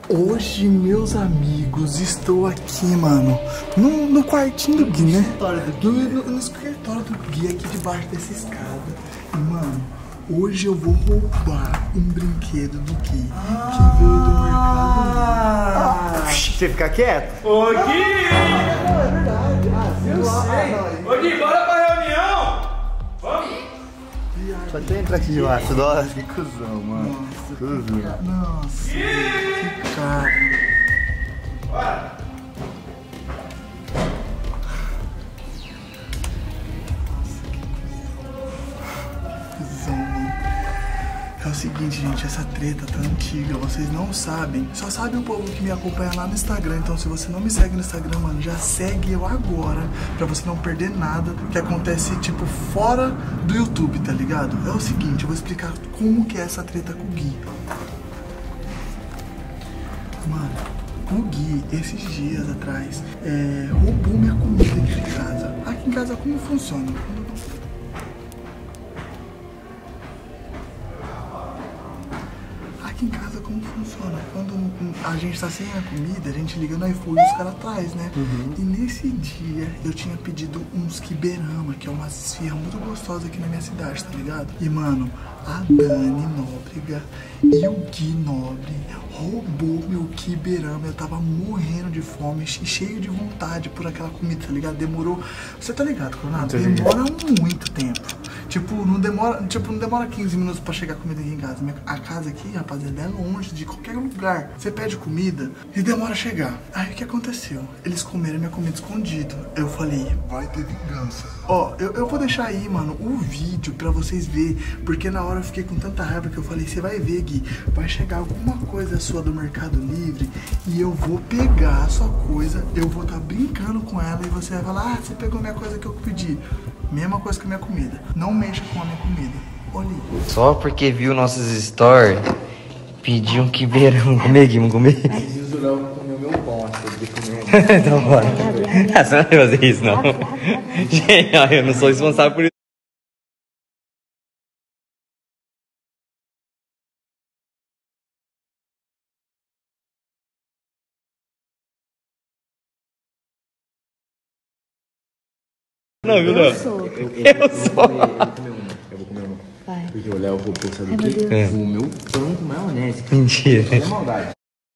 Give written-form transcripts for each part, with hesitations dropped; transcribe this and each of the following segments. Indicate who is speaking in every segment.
Speaker 1: Hoje, meus amigos, estou aqui, mano, no quartinho do Gui, né? No escritório do Gui, aqui debaixo dessa escada. E, mano, hoje eu vou roubar um brinquedo do Gui, que veio do mercado.
Speaker 2: Você fica quieto?
Speaker 3: Ô, Gui!
Speaker 1: É verdade.
Speaker 3: Eu sei. Ô, Gui, bora pra reunião! Vamos?
Speaker 2: Só tem entrar aqui debaixo. Nossa, que cuzão, mano. Cuzão.
Speaker 1: Nossa, que cara.
Speaker 3: Bora!
Speaker 1: Cuzão, mano. É o seguinte, gente, essa treta tá antiga, vocês não sabem. Só sabe o povo que me acompanha lá no Instagram. Então se você não me segue no Instagram, mano, já segue eu agora, pra você não perder nada que acontece, tipo, fora do YouTube, tá ligado? É o seguinte, eu vou explicar como que é essa treta com o Gui. Mano, o Gui, esses dias atrás, roubou minha comida aqui em casa. Aqui em casa como funciona? Aqui em casa como funciona? Quando a gente tá sem a comida, a gente liga no iFood e os caras traz, né? E nesse dia eu tinha pedido uns quiberama, que é uma esfirra muito gostosa aqui na minha cidade, tá ligado? E mano, a Dani Nóbrega e o Gui Nobre roubou meu quiberama. Eu tava morrendo de fome e cheio de vontade por aquela comida, tá ligado? Demorou. Você tá ligado, Coronado? Demora muito tempo. Tipo, não demora 15 minutos pra chegar comida aqui em casa. A casa aqui, rapaziada, é longe de qualquer lugar. Você pede comida e demora a chegar. Aí o que aconteceu? Eles comeram minha comida escondido. Eu falei, vai ter vingança. Ó, eu vou deixar aí, mano, o vídeo pra vocês verem. Porque na hora eu fiquei com tanta raiva que eu falei, você vai ver, Gui, vai chegar alguma coisa sua do Mercado Livre e eu vou pegar a sua coisa, eu vou estar brincando com ela e você vai falar, ah, você pegou minha coisa que eu pedi. Mesma coisa que a minha comida. Não mexa com a minha comida. Olha aí.
Speaker 4: Só porque viu nossos stories, pediu um quibeirão. Vamos comer, Gui, vamos comer.
Speaker 3: Preciso não comer meu pão, de comer.
Speaker 4: Então bora. Você não vai fazer isso, não. Gente, ó, eu não sou responsável por isso. Não, viu, não? Eu sou.
Speaker 3: Eu vou comer uma.
Speaker 5: Vai.
Speaker 3: Porque o Léo roubou, sabe o
Speaker 5: Ai,
Speaker 3: quê?
Speaker 5: meu Deus.
Speaker 3: O meu pão com maionese.
Speaker 4: Mentira.
Speaker 3: É maldade.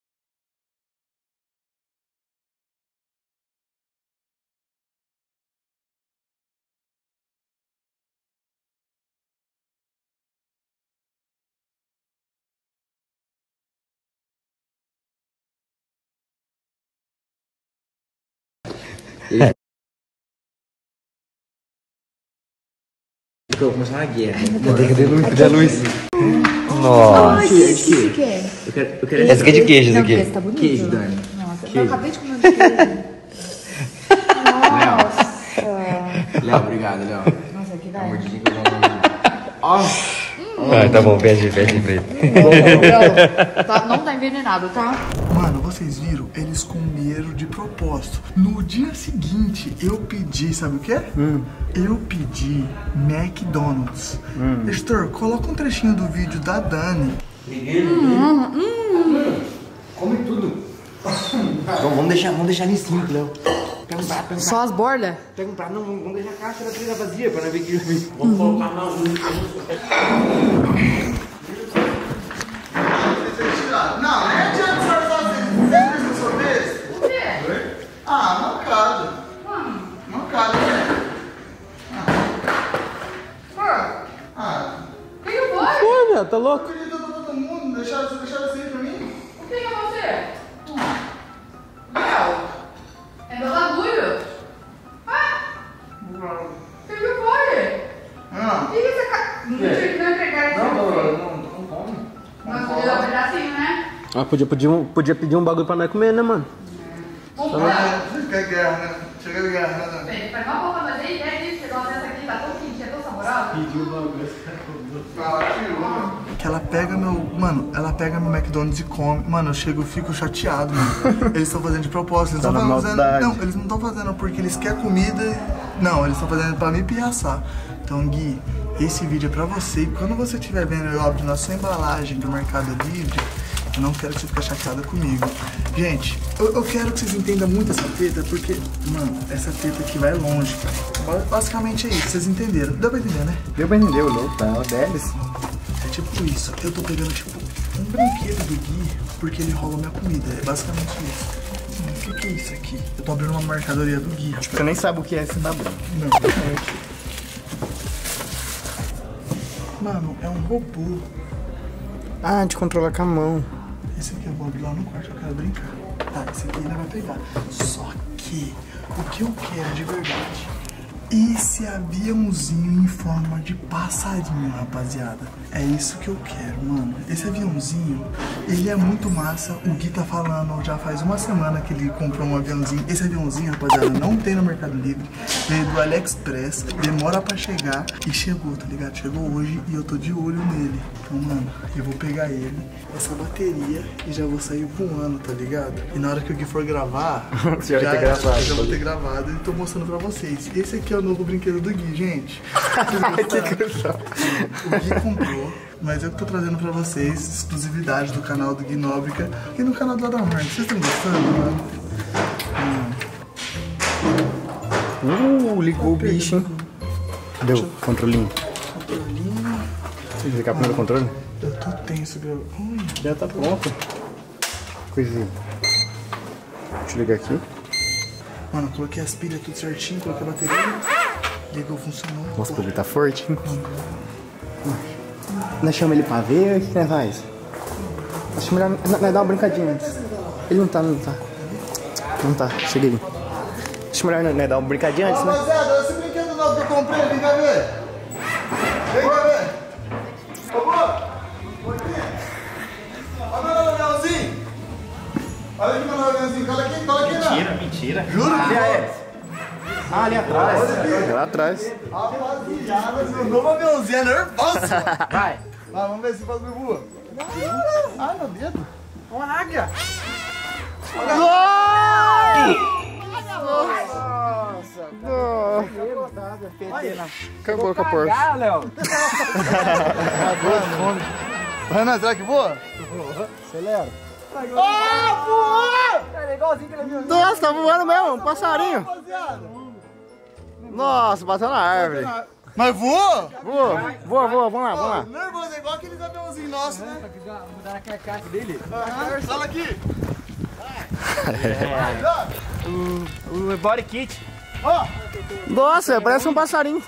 Speaker 3: Eu vou começar uma guerra.
Speaker 4: Cadê a luz? Nossa.
Speaker 5: Ai, que que é?
Speaker 3: Eu quero
Speaker 4: Essa aqui é de queijo, essa
Speaker 5: Não,
Speaker 4: aqui.
Speaker 5: esse tá bonito.
Speaker 3: Queijo, Dani.
Speaker 5: Nossa,
Speaker 3: Queijo.
Speaker 5: eu acabei de comer um de queijo. Nossa.
Speaker 3: Léo, obrigado, Léo.
Speaker 5: Nossa, aqui
Speaker 3: Dá
Speaker 5: vai.
Speaker 3: uma mordidinha que eu vou dar uma mordidinha.
Speaker 4: Ah, tá bom, pede pra ele.
Speaker 5: Não tá envenenado, tá?
Speaker 1: Mano, vocês viram? Eles comeram de propósito. No dia seguinte, eu pedi, sabe o que? Eu pedi McDonald's. Editor, coloca um trechinho do vídeo da Dani.
Speaker 3: Come tudo. Vamos deixar ali em cima, Léo. Pega um prato, pega um prato.
Speaker 5: Só as bordas?
Speaker 3: Pega um prato, não, vamos deixar a caixa da comida vazia pra não ver que vamos colocar a mão.
Speaker 1: Não, nem adianta o senhor fazer. Você fez a sua vez?
Speaker 5: O quê?
Speaker 1: Ah, mancada. Mancada, né?
Speaker 5: O que foi?
Speaker 2: Pô, meu, tá louco?
Speaker 1: Eu queria dar pra todo mundo, deixaram você aí pra mim?
Speaker 5: O que é você? Léo, é meu bagulho. O que foi?
Speaker 1: Não.
Speaker 5: O que você tá... Não tinha que não entregar isso.
Speaker 3: Não, tô com fome.
Speaker 5: Mas podia dar um pedacinho, né?
Speaker 2: Ah, podia pedir um bagulho pra nós comer, né, mano?
Speaker 1: Chega a guerra, né? Chega a guerra, né?
Speaker 5: Pede, faz uma boca, mas aí, é isso, essa aqui tá tão quente, é tão saborosa.
Speaker 1: Que ela pega meu... Mano, ela pega meu McDonald's e come. Mano, eu fico chateado, mano. Eles estão fazendo de propósito. Eles
Speaker 2: Tá
Speaker 1: estão
Speaker 2: na
Speaker 1: fazendo...
Speaker 2: maldade.
Speaker 1: Não, eles não estão fazendo porque eles querem comida. Não, eles estão fazendo pra me piaçar. Então, Gui, esse vídeo é pra você. E quando você estiver vendo eu abrindo a sua embalagem do Mercado Livre, Não quero que você fique chateada comigo. Gente, eu quero que vocês entendam muito essa treta, porque, mano, essa treta aqui vai longe, cara. Basicamente é isso, vocês entenderam. Deu pra entender, né?
Speaker 2: Deu pra entender, o louco, tá? O deles.
Speaker 1: É tipo isso. Eu tô pegando, tipo, um brinquedo do Gui, porque ele rouba minha comida. É basicamente isso. O que é isso aqui? Eu tô abrindo uma mercadoria do Gui.
Speaker 2: Você nem sabe o que é esse bagulho.
Speaker 1: Não, realmente. Mano, é um robô.
Speaker 2: Ah, de controlar com a mão.
Speaker 1: Esse aqui eu vou abrir lá no quarto, eu quero brincar. Tá, esse aqui ele vai pegar. Só que, o que eu quero de verdade, esse aviãozinho em forma de passarinho, rapaziada. É isso que eu quero, mano. Esse aviãozinho, ele é muito massa. O Gui tá falando, já faz uma semana que ele comprou um aviãozinho. Esse aviãozinho, rapaziada, não tem no Mercado Livre. Veio do AliExpress, demora pra chegar e chegou, tá ligado? Chegou hoje e eu tô de olho nele. Então, mano, eu vou pegar ele, essa bateria e já vou sair voando, tá ligado? E na hora que o Gui for gravar,
Speaker 2: Você já vai ter gravado.
Speaker 1: eu já vou ter gravado e tô mostrando pra vocês. Esse aqui é o novo brinquedo do Gui, gente. Vocês gostaram? O Gui comprou, mas eu que tô trazendo pra vocês exclusividade do canal do Gui Nóbrega e no canal do Adam Hard. Vocês estão gostando, mano?
Speaker 2: Ligou o bicho, hein? Cadê o controlinho?
Speaker 1: Controlinho.
Speaker 2: Você ligar primeiro o controle?
Speaker 1: Eu tô tenso, galera.
Speaker 2: Já tá pronto. Coisinha. Deixa eu ligar aqui.
Speaker 1: Mano, eu coloquei as pilhas tudo certinho, coloquei a bateria. Ligou, funcionou.
Speaker 2: Nossa, o bagulho tá forte, hein? Nós chamamos ele pra ver, o que nós faz? Nós melhor nós dar uma brincadinha antes. Ele não tá. Não tá, chega aí. Acho melhor nós dar uma brincadinha antes, né?
Speaker 1: Rapaziada, esse brinquedo novo que eu comprei, vem cá ver. Vem cá ver. Ô, boa. Olha meu aviãozinho. Olha aqui meu aviãozinho, cola aqui, não.
Speaker 3: Mentira.
Speaker 1: Juro que é.
Speaker 3: Ah, ali atrás.
Speaker 2: Lá atrás.
Speaker 1: Rapaziada, meu novo aviãozinho é nervoso.
Speaker 3: Vai.
Speaker 1: Vai, vamos ver se faz meu voa. Ai, meu dedo. Uma águia.
Speaker 2: Acabou com a porta.
Speaker 1: Renan, será que voa?
Speaker 2: Acelera.
Speaker 1: Ah, voou!
Speaker 2: Nossa, tá voando mesmo, um passarinho.
Speaker 1: Rapaziada.
Speaker 2: Nossa, bateu na árvore.
Speaker 1: Mas voou?
Speaker 2: Voa, vamos lá.
Speaker 1: Nervoso, é igual aqueles aviãozinhos nossos, né?
Speaker 3: Mudar a carcaça dele.
Speaker 1: Fala aqui.
Speaker 3: O body kit.
Speaker 1: Ó,
Speaker 2: Nossa, parece um passarinho.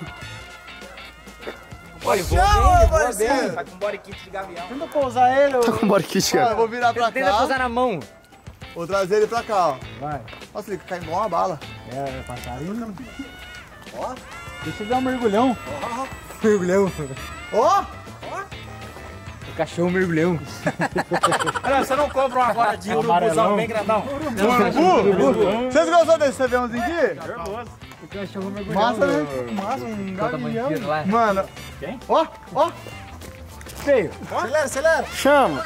Speaker 3: Olha,
Speaker 1: chama,
Speaker 3: voa
Speaker 1: parceiro.
Speaker 3: bem. Tá com body kit de gavião.
Speaker 1: Tenta pousar ele.
Speaker 2: Tá com body kit,
Speaker 1: Ó, eu
Speaker 2: cara.
Speaker 1: vou virar pra
Speaker 3: Tenta
Speaker 1: cá.
Speaker 3: pousar na mão.
Speaker 1: Vou trazer ele pra cá, ó.
Speaker 6: Vai.
Speaker 1: Nossa, ele cai igual uma bala.
Speaker 6: É, passarinho.
Speaker 1: Ó.
Speaker 6: Deixa eu dar um mergulhão.
Speaker 2: Mergulhão.
Speaker 1: Ó.
Speaker 3: O cachorro mergulhão. Olha, você não compra uma agora de urubuzão bem grandão?
Speaker 1: Vocês gostaram desse aviãozinho aqui?
Speaker 6: O cachorro mergulhão.
Speaker 1: Massa, né? Massa, um gavião.
Speaker 3: Lá.
Speaker 1: Mano.
Speaker 3: Quem?
Speaker 1: Ó, ó.
Speaker 6: Feio.
Speaker 1: Acelera.
Speaker 2: Chama.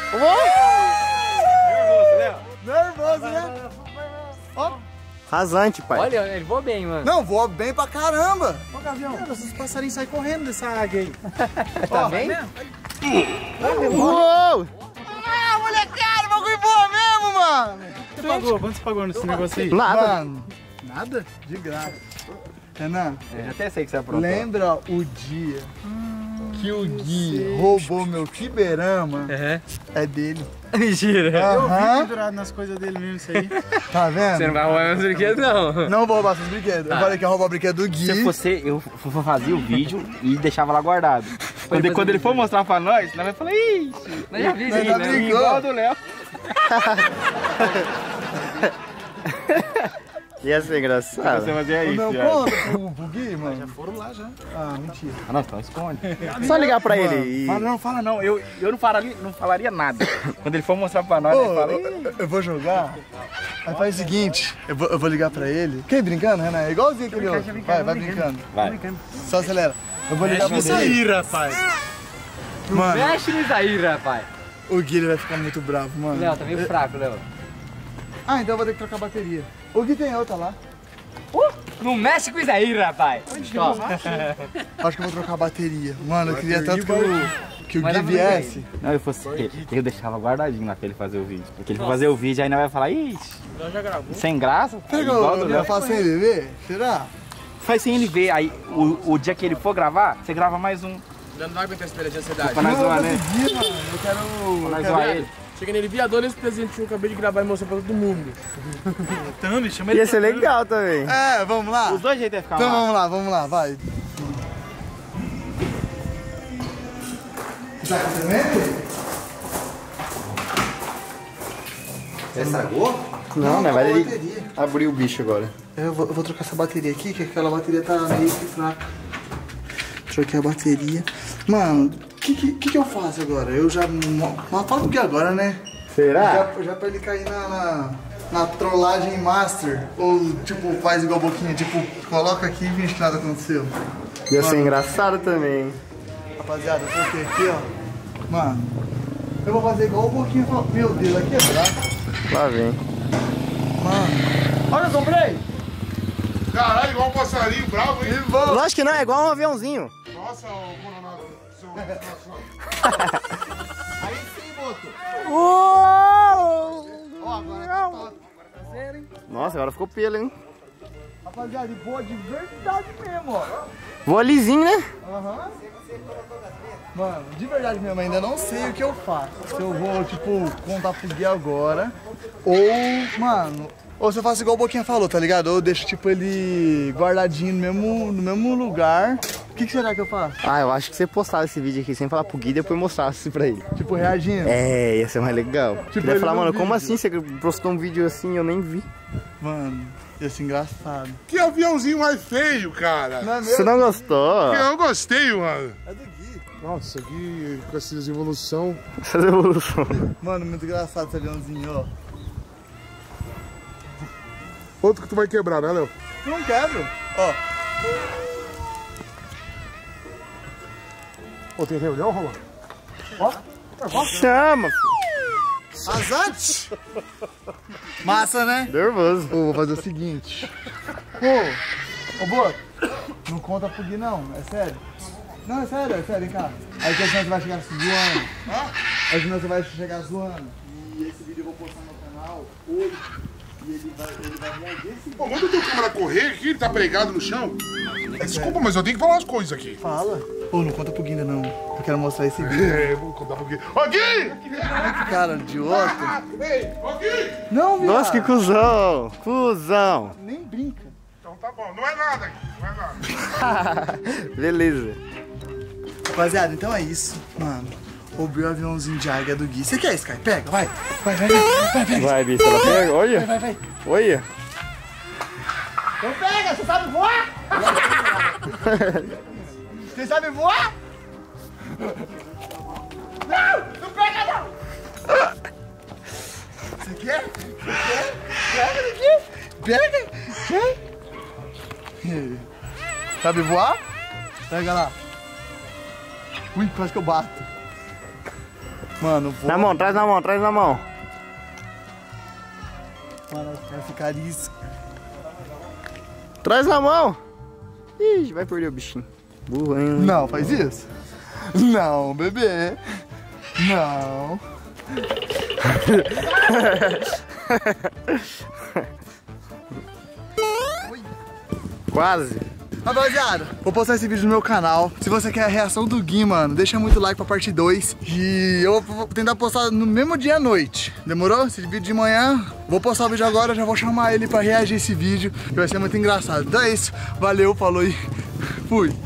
Speaker 1: Nervoso, né? Ó.
Speaker 2: Rasante, pai.
Speaker 3: Olha, ele voa bem, mano.
Speaker 1: Não, voa bem pra caramba.
Speaker 6: Ô, Gavião, esses passarinhos saem correndo dessa águia aí.
Speaker 3: Tá bem?
Speaker 2: Uou!
Speaker 1: Ah, molecada, o bagulho voa mesmo, mano.
Speaker 6: Você pagou? Quanto você pagou nesse negócio aí?
Speaker 2: Nada.
Speaker 1: Mano, nada? De graça. Renan,
Speaker 3: Eu até sei que você aprontou.
Speaker 1: lembra o dia que o Gui roubou meu Kiberama? É dele.
Speaker 3: Mentira.
Speaker 6: Eu vi
Speaker 1: Aham.
Speaker 6: pendurado nas coisas dele mesmo isso aí.
Speaker 1: Tá vendo?
Speaker 3: Você não vai roubar meus brinquedos, não.
Speaker 1: Não vou roubar seus brinquedos. Eu falei que ia roubar o brinquedo do Gui.
Speaker 3: Se fosse, eu fazia o vídeo e deixava lá guardado. Quando ele for mostrar pra nós vai falar, ixi, nós já vimos
Speaker 1: Nós
Speaker 3: isso
Speaker 1: já
Speaker 3: aí, né?
Speaker 1: brincou.
Speaker 3: Igual do Léo.
Speaker 2: Ia ser engraçado.
Speaker 3: Você fazia isso,
Speaker 1: Não
Speaker 3: já.
Speaker 1: conta pro Gui, mano.
Speaker 6: Já foram lá já.
Speaker 1: Ah, mentira.
Speaker 3: Ah, não, então esconde.
Speaker 2: Só ligar pra ele e...
Speaker 3: Fala não. Eu não falaria nada. Quando ele for mostrar pra nós,
Speaker 1: Ô,
Speaker 3: ele fala, ih.
Speaker 1: eu vou jogar. Aí faz o seguinte, eu vou ligar pra ele. Quer ir brincando, Renan? É igualzinho aquele outro. Vai brincando.
Speaker 3: Vai.
Speaker 1: Só acelera. Eu vou ligar pra ele.
Speaker 6: aí, rapaz.
Speaker 1: Mano,
Speaker 3: Mexe nisso aí, rapaz.
Speaker 1: o Gui ele vai ficar muito bravo, mano.
Speaker 3: Léo, tá meio fraco, Léo.
Speaker 1: Ah, então eu vou ter que trocar a bateria. O Gui tem outra lá.
Speaker 3: Não mexe com isso aí, rapaz.
Speaker 1: Acho que eu vou trocar a bateria. Mano, eu queria tanto que Que o Gui viesse.
Speaker 3: Não, eu fosse eu deixava guardadinho lá pra ele fazer o vídeo. Porque ele for fazer o vídeo, aí não vai falar, ixi, sem graça.
Speaker 1: Pegou, eu faço sem ele ver? Será?
Speaker 3: Faz sem ele ver, aí o dia que ele for gravar, você grava mais um.
Speaker 7: Já não vai aguentar esse espelho de ansiedade.
Speaker 3: Pra nós zoar, né?
Speaker 1: Eu quero...
Speaker 3: Pra nós zoar ele.
Speaker 7: Chega nele, viador, esse presente que eu acabei de gravar e mostrar pra todo mundo.
Speaker 6: Tami, chama ele.
Speaker 2: Ia ser legal também.
Speaker 1: É, vamos lá.
Speaker 3: Os dois jeitos é ficar
Speaker 1: Então
Speaker 3: lá.
Speaker 1: vamos lá, vai. Tá com tremendo?
Speaker 2: Você estragou? Não, né? Vai ele abrir o bicho agora.
Speaker 1: Eu vou trocar essa bateria aqui, que aquela bateria tá meio que fraca. Troquei a bateria. Mano, o que eu faço agora? Eu já... Fala o que agora, né?
Speaker 2: Será?
Speaker 1: Já pra ele cair na trollagem master. Ou, tipo, faz igual a Boquinha. Tipo, coloca aqui e finge que nada aconteceu.
Speaker 2: Ia ser engraçado também.
Speaker 1: Rapaziada, eu coloquei aqui, ó. Mano, eu vou fazer igual o Boquinha falou. Meu Deus, vai quebrar.
Speaker 2: Lá vem.
Speaker 1: Mano, olha, eu comprei.
Speaker 8: Caralho, igual um passarinho bravo, hein?
Speaker 2: Lógico que não, é igual um aviãozinho.
Speaker 8: Nossa, ô Coronado.
Speaker 1: Aí sim, moço.
Speaker 2: Uou!
Speaker 1: Ó, agora tá top.
Speaker 2: Nossa, agora ficou pelo, hein?
Speaker 1: Rapaziada, e boa de verdade mesmo, ó.
Speaker 2: Voa lisinho, né?
Speaker 1: Aham. Mano, de verdade mesmo, ainda não sei o que eu faço. Se eu vou, tipo, contar pro Gui agora. Ou, mano, ou se eu faço igual o Boquinha falou, tá ligado? Ou eu deixo, tipo, ele guardadinho no mesmo lugar. O que será que eu faço?
Speaker 2: Ah, eu acho que você postava esse vídeo aqui sem falar pro Gui e depois mostrasse pra ele.
Speaker 1: Tipo, reagindo?
Speaker 2: É, ia ser mais legal.
Speaker 1: Tipo,
Speaker 2: Ele ia
Speaker 1: ele
Speaker 2: falar,
Speaker 1: no
Speaker 2: mano, como
Speaker 1: vídeo.
Speaker 2: assim você postou um vídeo assim e eu nem vi?
Speaker 1: Mano, ia ser engraçado.
Speaker 8: Que aviãozinho mais feio, cara.
Speaker 1: Não é
Speaker 2: Você não gostou?
Speaker 8: Eu gostei, mano.
Speaker 1: É do Gui.
Speaker 8: Nossa, aqui com essas evolução.
Speaker 2: Essa evolução.
Speaker 1: Mano, muito engraçado esse aviãozinho, ó.
Speaker 8: Outro que tu vai quebrar, né, Léo?
Speaker 1: Não quebro. Ó.
Speaker 8: Pô, tem reunião, Roman?
Speaker 2: Chama, filho.
Speaker 1: Azante! Massa, né?
Speaker 2: Nervoso.
Speaker 1: Ô, vou fazer o seguinte. Ô, Boto, não conta pro Gui não, é sério. Não, é sério, vem cá. Aí que senão você vai chegar zoando. Aí senão você vai chegar zoando. E esse vídeo eu vou postar no meu canal hoje. E ele vai morder esse vídeo.
Speaker 8: Pô, manda o teu câmera correr aqui, ele tá pregado no chão. Desculpa, mas eu tenho que falar umas coisas aqui.
Speaker 1: Fala. Pô, não conta pro Gui ainda não. Eu quero mostrar esse vídeo.
Speaker 8: É, vou contar pro Gui. Ô, Gui!
Speaker 1: Que cara idiota.
Speaker 8: Ei, ô, Gui!
Speaker 1: Não, viado.
Speaker 2: Nossa, que cuzão. Cuzão.
Speaker 1: Nem brinca.
Speaker 8: Então tá bom, não é nada aqui, não é nada.
Speaker 2: Beleza.
Speaker 1: Rapaziada, então é isso, mano. Roubei o aviãozinho de águia do Gui. Você quer, Sky? Pega, vai. Vai.
Speaker 2: Vai, bicho, ela pega. Olha.
Speaker 1: Vai.
Speaker 2: Olha.
Speaker 1: Então pega, você sabe voar? Você sabe voar? Não pega não! Você quer? Pega! Sabe voar? Pega lá. Ui, quase que eu bato. Mano, voa.
Speaker 2: Na mão, traz na mão.
Speaker 1: Mano, vai ficar isso.
Speaker 2: Traz na mão. Ih, vai perder o bichinho. Burro, hein?
Speaker 1: Não, faz isso. Não, bebê. Não.
Speaker 2: Quase.
Speaker 1: Rapaziada, vou postar esse vídeo no meu canal. Se você quer a reação do Gui, mano, deixa muito like pra parte 2. E eu vou tentar postar no mesmo dia à noite. Demorou? Esse vídeo de manhã. Vou postar o vídeo agora, já vou chamar ele pra reagir esse vídeo, que vai ser muito engraçado. Então é isso. Valeu, falou e fui.